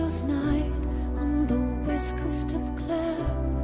glorious night on the west coast of Clare.